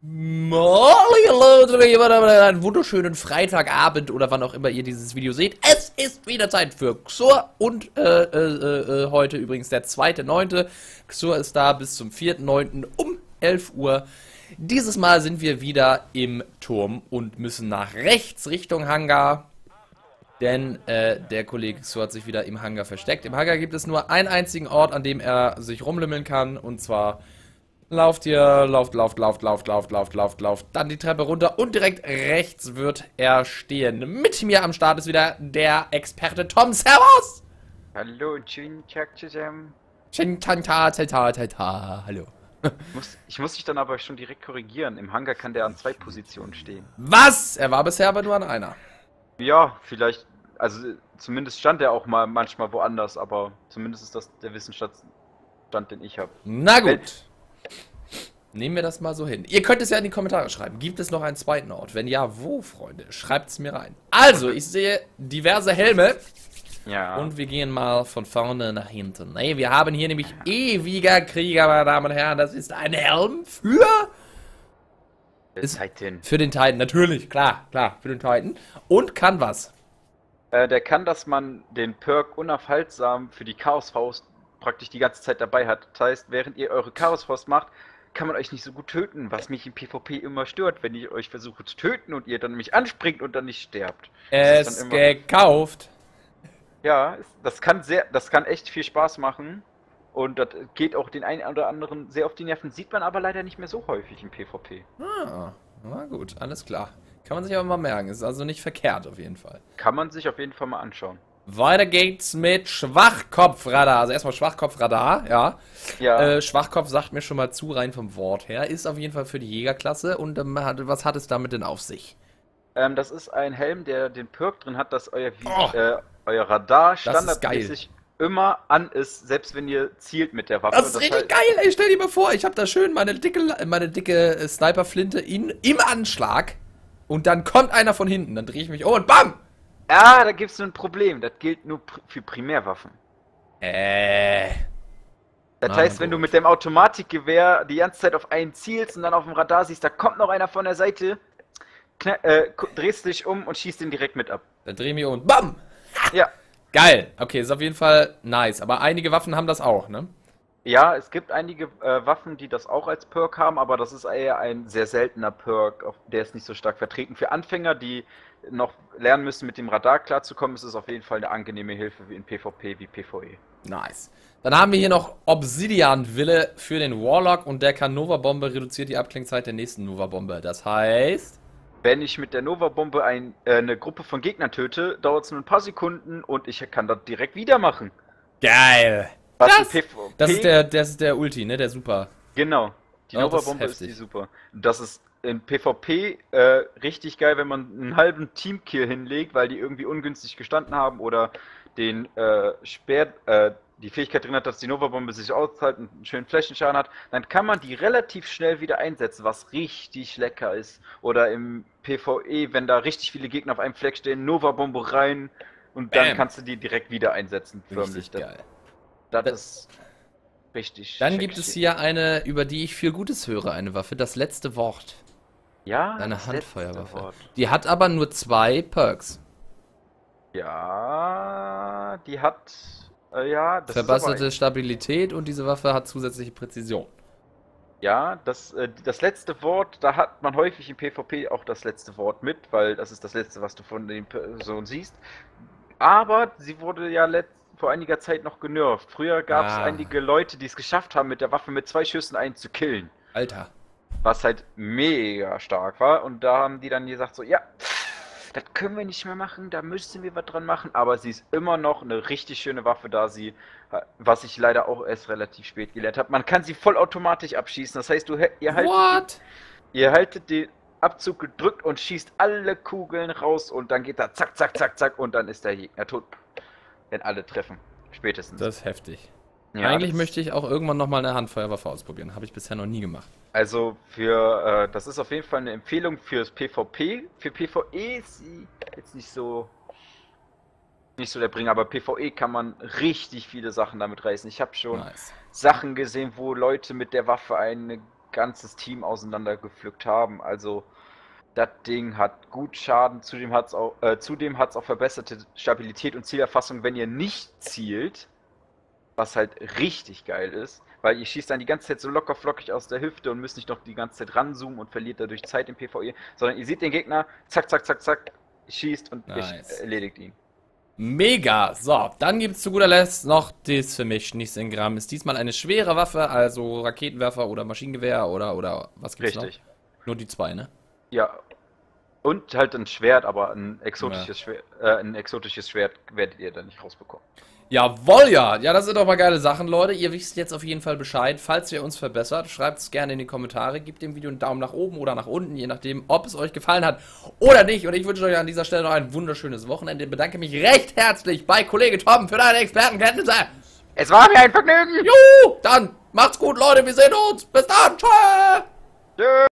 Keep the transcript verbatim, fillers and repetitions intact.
Einen wunderschönen Freitagabend oder wann auch immer ihr dieses Video seht. Es ist wieder Zeit für Xur und äh, äh, äh, heute übrigens der zweite neunte Xur ist da bis zum vierten neunten um elf Uhr. Dieses Mal sind wir wieder im Turm und müssen nach rechts Richtung Hangar. Denn äh, der Kollege Xur hat sich wieder im Hangar versteckt. Im Hangar gibt es nur einen einzigen Ort, an dem er sich rumlümmeln kann. Und zwar lauft ihr, lauft, lauft, lauft, lauft, lauft, lauft, lauft, lauft. Dann die Treppe runter und direkt rechts wird er stehen. Mit mir am Start ist wieder der Experte Tom. Servus! Hallo, schönen Tag zusammen. Schönen Tag, ta, ta, ta, ta, ta. Hallo. Ich muss, ich muss dich dann aber schon direkt korrigieren. Im Hangar kann der an zwei Positionen stehen. Was? Er war bisher aber nur an einer. Ja, vielleicht, also zumindest stand er auch mal manchmal woanders, aber zumindest ist das der Wissensstand, den ich habe. Na gut. Nehmen wir das mal so hin. Ihr könnt es ja in die Kommentare schreiben. Gibt es noch einen zweiten Ort? Wenn ja, wo, Freunde? Schreibt es mir rein. Also, ich sehe diverse Helme. Ja. Und wir gehen mal von vorne nach hinten. Nee, wir haben hier nämlich ewiger Krieger, meine Damen und Herren. Das ist ein Helm für... Ist Titan. Für den Titan, natürlich. Klar, klar, für den Titan. Und kann was? Äh, der kann, dass man den Perk unaufhaltsam für die Chaosfaust praktisch die ganze Zeit dabei hat. Das heißt, während ihr eure Chaosfaust macht, kann man euch nicht so gut töten, was mich im PvP immer stört, wenn ich euch versuche zu töten und ihr dann mich anspringt und dann nicht sterbt. Es immer... gekauft. Ja, das kann sehr, das kann echt viel Spaß machen und das geht auch den einen oder anderen sehr auf die Nerven, sieht man aber leider nicht mehr so häufig im PvP. Ah, na gut, alles klar. Kann man sich aber mal merken, ist also nicht verkehrt auf jeden Fall. Kann man sich auf jeden Fall mal anschauen. Weiter geht's mit Schwachkopfradar. Also erstmal Schwachkopfradar, ja. Ja. Äh, Schwachkopf sagt mir schon mal zu, rein vom Wort her. Ist auf jeden Fall für die Jägerklasse. Und ähm, hat, was hat es damit denn auf sich? Ähm, das ist ein Helm, der den Perk drin hat, dass euer, Oh, äh, euer Radar ist standardmäßig immer an ist, selbst wenn ihr zielt mit der Waffe. Das ist das richtig heißt, geil, ey. Stell dir mal vor, ich habe da schön meine dicke, meine dicke Sniperflinte in, im Anschlag. Und dann kommt einer von hinten. Dann drehe ich mich um und BAM! Ja, da gibt es ein Problem. Das gilt nur pr für Primärwaffen. Äh. Das Na heißt, wenn du gut. mit dem Automatikgewehr die ganze Zeit auf einen zielst und dann auf dem Radar siehst, da kommt noch einer von der Seite, äh, drehst dich um und schießt ihn direkt mit ab. Dann drehe ich mich um und BAM! Ja. Geil. Okay, ist auf jeden Fall nice. Aber einige Waffen haben das auch, ne? Ja, es gibt einige äh, Waffen, die das auch als Perk haben, aber das ist eher ein sehr seltener Perk, auf, der ist nicht so stark vertreten. Für Anfänger, die noch lernen müssen, mit dem Radar klarzukommen, ist es auf jeden Fall eine angenehme Hilfe wie in PvP wie PvE. Nice. Dann haben wir hier noch Obsidian-Wille für den Warlock und der kann Nova-Bombe, reduziert die Abklingzeit der nächsten Nova-Bombe. Das heißt... Wenn ich mit der Nova-Bombe ein, äh, eine Gruppe von Gegnern töte, dauert es nur ein paar Sekunden und ich kann das direkt wieder machen. Geil. Was Das, in PvP, das ist der, das ist der Ulti, ne? Der Super. Genau. Die Oh, das ist Nova-Bombe ist, heftig. die super. Das ist in PvP äh, richtig geil, wenn man einen halben Teamkill hinlegt, weil die irgendwie ungünstig gestanden haben oder den äh, Speer, äh, die Fähigkeit drin hat, dass die Nova-Bombe sich aushält und einen schönen Flächenschaden hat, dann kann man die relativ schnell wieder einsetzen, was richtig lecker ist. Oder im PvE, wenn da richtig viele Gegner auf einem Fleck stehen, Nova-Bombe rein und dann Bam. kannst du die direkt wieder einsetzen. Förmlich. Richtig geil. Das, das Das- ist richtig Dann sexy. gibt es hier eine, über die ich viel Gutes höre, eine Waffe. Das letzte Wort. Ja, Eine das letzte Handfeuerwaffe. Wort. Die hat aber nur zwei Perks. Ja, die hat, äh, ja, das ist Verbesserte aber, Stabilität und diese Waffe hat zusätzliche Präzision. ja, das, äh, das letzte Wort, da hat man häufig im PvP auch das letzte Wort mit, weil das ist das letzte, was du von den Personen siehst. Aber sie wurde ja letzt, vor einiger Zeit noch genervt. Früher gab es Ah. einige Leute, die es geschafft haben, mit der Waffe mit zwei Schüssen einen zu killen. Alter. Was halt mega stark war. Und da haben die dann gesagt so, ja, das können wir nicht mehr machen, da müssen wir was dran machen. Aber sie ist immer noch eine richtig schöne Waffe, da sie, was ich leider auch erst relativ spät gelernt habe, man kann sie vollautomatisch abschießen. Das heißt, du, ihr, haltet What? den, ihr haltet den Abzug gedrückt und schießt alle Kugeln raus und dann geht da zack, zack, zack, zack und dann ist der Gegner tot. Wenn alle treffen. Spätestens. Das ist heftig. Ja, Eigentlich das- möchte ich auch irgendwann nochmal eine Handfeuerwaffe ausprobieren. Habe ich bisher noch nie gemacht. Also für, äh, das ist auf jeden Fall eine Empfehlung fürs PvP. Für PvE ist sie jetzt nicht so, nicht so der Bringer, aber PvE kann man richtig viele Sachen damit reißen. Ich habe schon Nice. Sachen gesehen, wo Leute mit der Waffe eine ganzes Team auseinandergepflückt haben. Also das Ding hat gut Schaden, zudem hat es auch, äh, zudem hat's auch verbesserte Stabilität und Zielerfassung, wenn ihr nicht zielt, was halt richtig geil ist, weil ihr schießt dann die ganze Zeit so locker flockig aus der Hüfte und müsst nicht noch die ganze Zeit ranzoomen und verliert dadurch Zeit im PvE, sondern ihr seht den Gegner, zack, zack, zack, zack, schießt und Nice. erledigt ihn. Mega! So, dann gibt es zu guter Letzt noch das für mich Nichtsengramm. Ist diesmal eine schwere Waffe, also Raketenwerfer oder Maschinengewehr oder, oder was gibt's Richtig. noch? Nur die zwei, ne? Ja. Und halt ein Schwert, aber ein exotisches, ja. Schwert, äh, ein exotisches Schwert werdet ihr dann nicht rausbekommen. Jawohl, ja. Ja, das sind doch mal geile Sachen, Leute. Ihr wisst jetzt auf jeden Fall Bescheid. Falls ihr uns verbessert, schreibt es gerne in die Kommentare. Gebt dem Video einen Daumen nach oben oder nach unten, je nachdem, ob es euch gefallen hat oder nicht. Und ich wünsche euch an dieser Stelle noch ein wunderschönes Wochenende. Ich bedanke mich recht herzlich bei Kollege Tom für deine Expertenkenntnisse. Es war mir ein Vergnügen. Juhu, dann macht's gut, Leute. Wir sehen uns. Bis dann. Tschö. Tschö.